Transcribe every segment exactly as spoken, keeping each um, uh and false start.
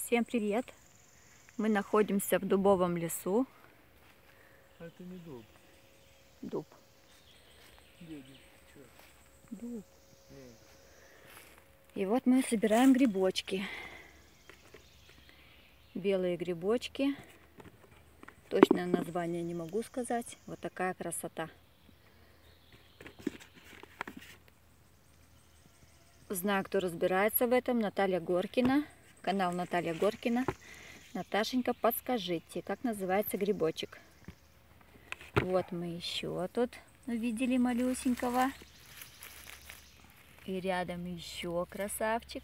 Всем привет! Мы находимся в дубовом лесу. Это не дуб. Дуб. Где дуб? Чё? Дуб. Эй. И вот мы собираем грибочки. Белые грибочки. Точное название не могу сказать. Вот такая красота. Знаю, кто разбирается в этом. Наталья Горкина. Канал Наталья Горкина. Наташенька, подскажите, как называется грибочек? Вот мы еще тут увидели малюсенького. И рядом еще красавчик.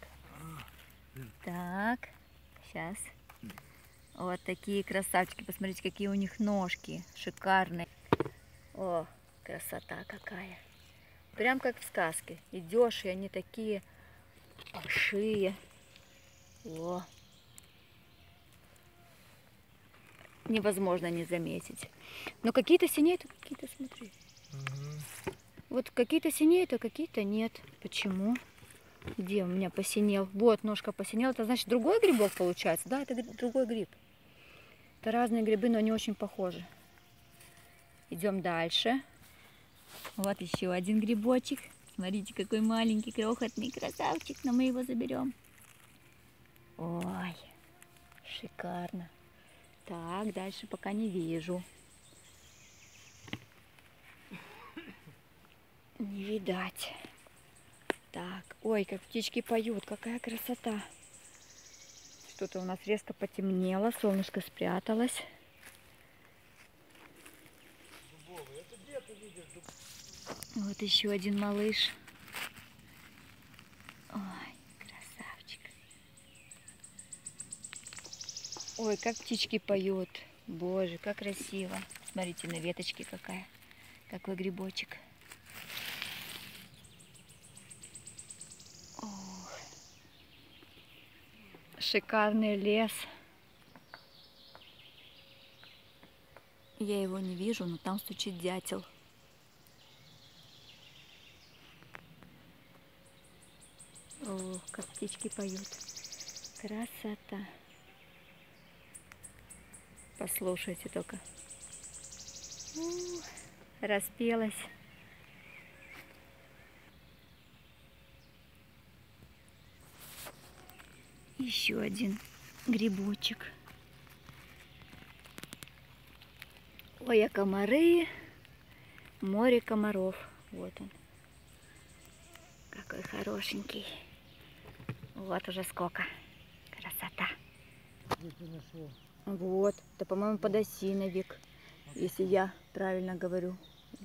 Так, сейчас. Вот такие красавчики. Посмотрите, какие у них ножки. Шикарные. О, красота какая. Прям как в сказке. Идешь, и они такие большие. О. Невозможно не заметить. Но какие-то синеют, а какие-то, смотри. Угу. Вот какие-то синеют, а какие-то нет. Почему? Где у меня посинел? Вот, ножка посинела. Это значит другой грибок получается? Да, это другой гриб. Это разные грибы, но они очень похожи. Идем дальше. Вот еще один грибочек. Смотрите, какой маленький, крохотный красавчик. Но мы его заберем. Ой, шикарно. Так, дальше пока не вижу. Не видать. Так, ой, как птички поют, какая красота. Что-то у нас резко потемнело, солнышко спряталось. Вот еще один малыш. Ой, красавчик. Ой, как птички поют. Боже, как красиво. Смотрите, на веточке какая. Какой грибочек. Ох. Шикарный лес. Я его не вижу, но там стучит дятел. Ох, как птички поют. Красота. Послушайте только. У, распелась. Еще один грибочек. Ой, а комары. Море комаров. Вот он. Какой хорошенький. Вот уже сколько. Красота. Вот. Это, по-моему, подосиновик. Если я правильно говорю.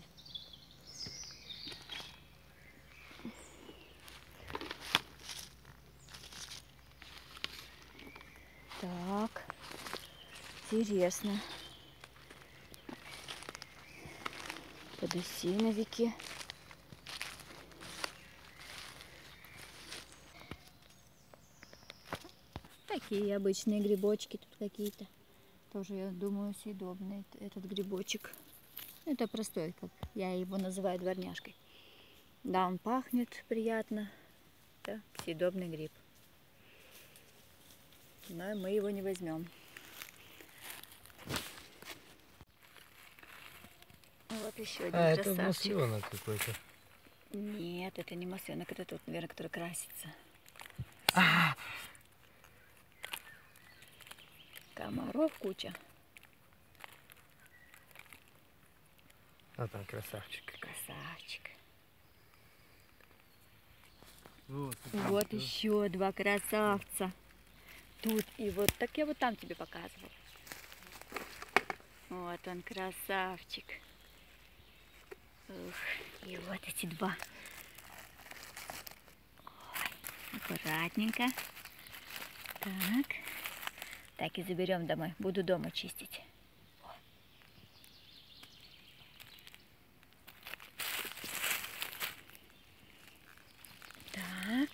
Так. Интересно. Подосиновики. Такие обычные грибочки тут какие-то. Тоже, я думаю, съедобный этот грибочек. Это простой, как я его называю, дворняжкой. Да, он пахнет приятно. Это съедобный гриб. Но мы его не возьмем. Вот еще один а, красавчик. Это масленок какой-то. Нет, это не масленок, это тот, наверное, который красится. А! Комаров куча. А там красавчик. Красавчик. Вот, вот да. Еще два красавца. Тут и вот, так я вот там тебе показывала. Вот он, красавчик. Ух, и вот эти два. Ой, аккуратненько. Так. Так и заберем домой. Буду дома чистить. Так.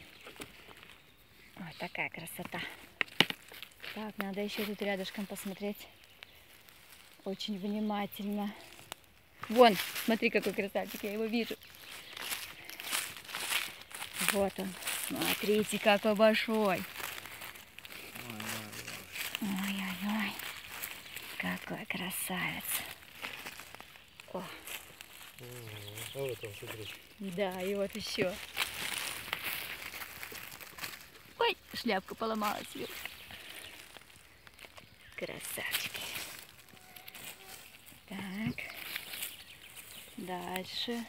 Ой, такая красота. Так, надо еще тут рядышком посмотреть. Очень внимательно. Вон, смотри, какой красавчик, я его вижу. Вот он. Смотрите, какой большой. Ой, какой красавец. О. А вот он, смотри. Да, и вот еще. Ой, шляпка поломалась. Красавчики. Так. Дальше.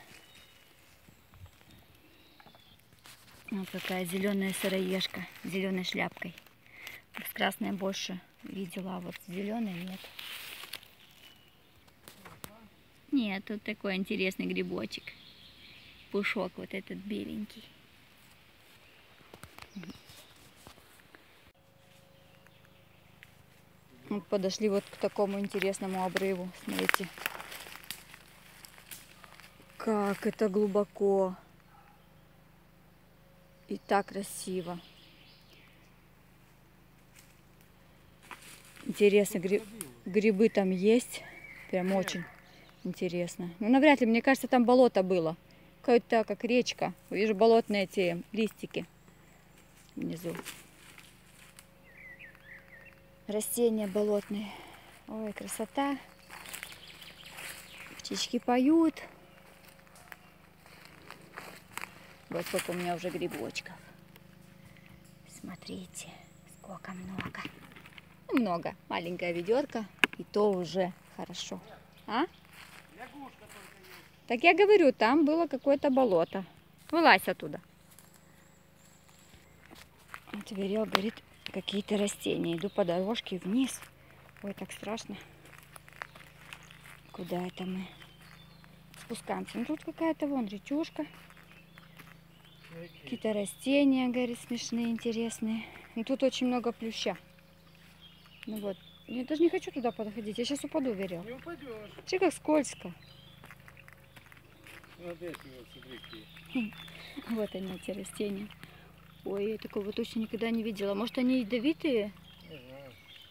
Вот какая зеленая сыроежка с зеленой шляпкой. С красной больше видела, а вот с зеленой нет. Нет, тут такой интересный грибочек. Пушок вот этот беленький. Вот подошли вот к такому интересному обрыву. Смотрите. Как это глубоко. И так красиво. Интересно, гриб... грибы там есть. Прям очень интересно. Ну, навряд ли, мне кажется, там болото было. Какая-то как речка. Вижу болотные эти листики внизу. Растения болотные. Ой, красота. Птички поют. Вот сколько у меня уже грибочков. Смотрите, сколько много. Ну, много. Маленькая ведерко. И то уже хорошо. А? Так я говорю, там было какое-то болото. Вылазь оттуда. Вот Верел говорит, какие-то растения. Иду по дорожке вниз. Ой, так страшно. Куда это мы? Спускаемся. Ну тут какая-то вон речушка. Какие-то растения, говорит, смешные, интересные. И тут очень много плюща. Ну вот. Я даже не хочу туда подходить. Я сейчас упаду, Верел. Не упадешь. Смотри, как скользко. Вот эти вот, смотри, какие. Вот они, эти растения. Ой, я такого точно никогда не видела. Может, они ядовитые? Не знаю.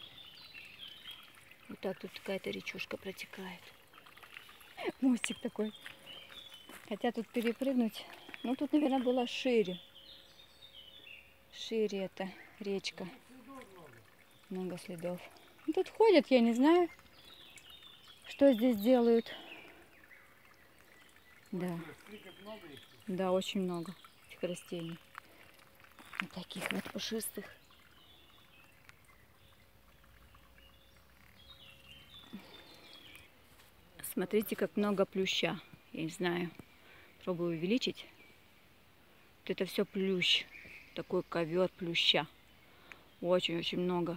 Вот так тут какая-то речушка протекает. Мостик такой. Хотя тут перепрыгнуть. Ну, тут, наверное, была шире. Шире эта речка. Много следов. Ну, тут ходят, я не знаю, что здесь делают. Да. Да, очень много этих растений. Вот таких вот пушистых. Смотрите, как много плюща. Я не знаю. Пробую увеличить. Вот это все плющ. Такой ковер плюща. Очень-очень много.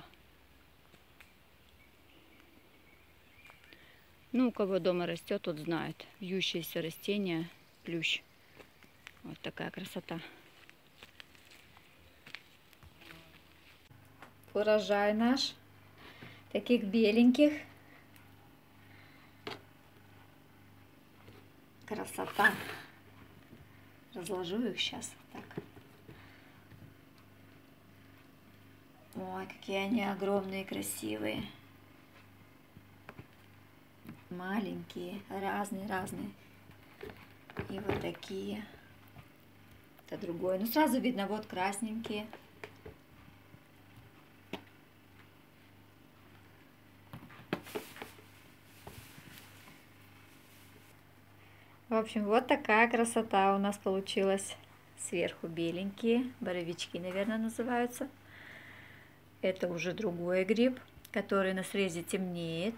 Ну, у кого дома растет, тот знает. Вьющиеся растения, плющ. Вот такая красота. Урожай наш. Таких беленьких. Красота. Разложу их сейчас вот так. Ой, какие они огромные, красивые. Маленькие, разные-разные. И вот такие. Это другой. Ну, сразу видно, вот красненькие. В общем, вот такая красота у нас получилась. Сверху беленькие, боровички, наверное, называются. Это уже другой гриб, который на срезе темнеет.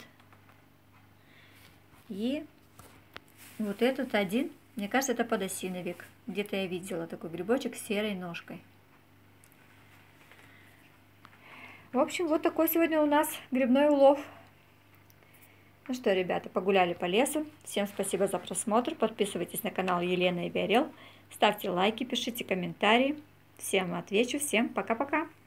И вот этот один, мне кажется, это подосиновик. Где-то я видела такой грибочек с серой ножкой. В общем, вот такой сегодня у нас грибной улов. Ну что, ребята, погуляли по лесу. Всем спасибо за просмотр. Подписывайтесь на канал Елена и Верел. Ставьте лайки, пишите комментарии. Всем отвечу. Всем пока-пока.